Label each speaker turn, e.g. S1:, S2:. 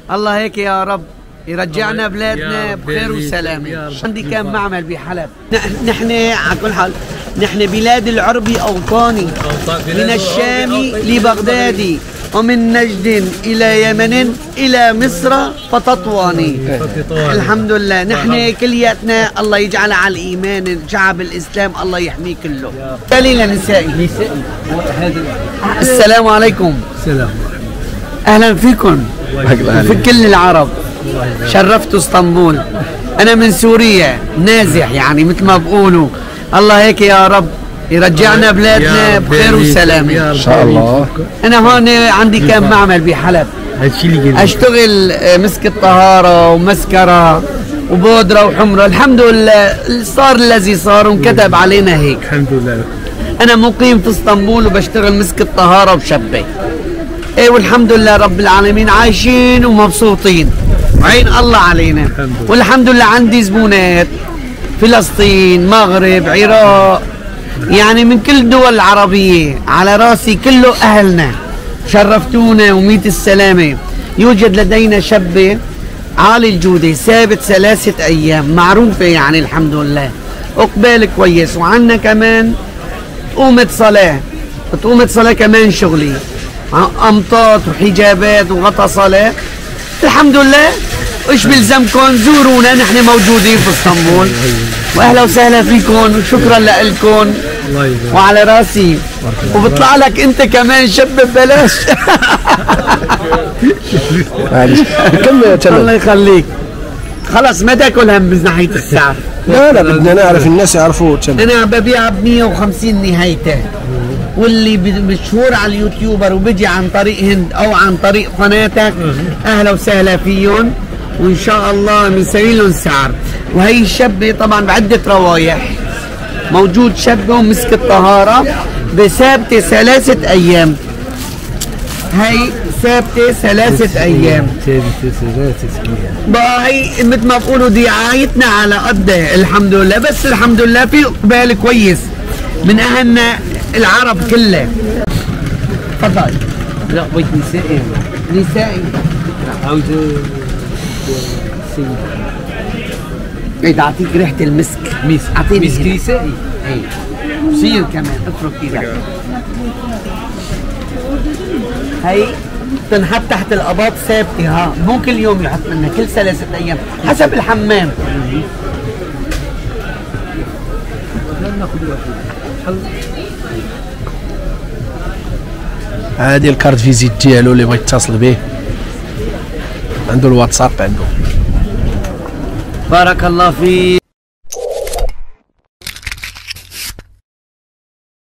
S1: الله هيك يا رب يرجعنا بلادنا بخير وسلامة. عندي كم معمل بحلب. نحن على كل حال نحن بلاد العربي أوطاني، من الشام لبغداد ومن نجد إلى يمن إلى مصر فتطواني. الحمد لله نحن كلياتنا الله يجعل على الإيمان، شعب الإسلام الله يحميه كله. دليل نسائي. السلام عليكم.
S2: السلام.
S1: أهلا فيكم في كل العرب. شرفتوا اسطنبول. أنا من سوريا نازح يعني مثل ما بقولوا. الله هيك يا رب يرجعنا بلادنا بخير وسلامة
S2: ان شاء الله.
S1: انا هون عندي كم معمل بحلب، اشتغل مسك الطهارة ومسكرة وبودرة وحمرة. الحمد لله صار الذي صار وانكتب علينا هيك.
S2: الحمد لله.
S1: انا مقيم في اسطنبول وبشتغل مسك الطهارة وبشبك. ايه والحمد لله رب العالمين عايشين ومبسوطين وعين الله علينا. والحمد لله عندي زبونات فلسطين، مغرب، عراق، يعني من كل الدول العربية. على راسي كله أهلنا، شرفتونا وميت السلامة. يوجد لدينا شبة عالي الجودة ثابت 3 أيام، معروفة يعني الحمد لله، أقبال كويس. وعنا كمان تقومة صلاة كمان شغلي، أمطاط وحجابات وغطا صلاة. الحمد لله. ايش بيلزمكم زورونا، نحن موجودين في اسطنبول واهلا وسهلا فيكم وشكرا لكم وعلى راسي. وبطلع لك انت كمان شب ببلاش. الله يخليك. خلص ما تاكل هم من ناحيه السعر.
S2: لا بدنا نعرف، الناس يعرفوا.
S1: انا ببيع ب 150 نهايته. واللي مشهور على اليوتيوبر وبيجي عن طريق هند او عن طريق قناتك اهلا وسهلا فيهم، وان شاء الله بنسوي لهم سعر. وهي الشبه طبعا بعده روايح، موجود شبه ومسك الطهاره بثابته 3 ايام. هي ثابته 3 ايام. بقى هي مثل ما بقولوا دعايتنا على قدها الحمد لله. بس الحمد لله في اقبال كويس من اهلنا العرب كله. تفضل. لا بيت نسائي عاوز اعطيك ريحه المسك. اعطيني مسك نسائي. اي صير كمان اترك ايدك. هي تنحط تحت القباط ثابته، ها مو كل يوم يحط منها، كل 3 ايام حسب الحمام.
S2: هذه الكارت فيزيت ديالو اللي بغى يتصل به، عنده الواتساب عنده.
S1: بارك الله فيك.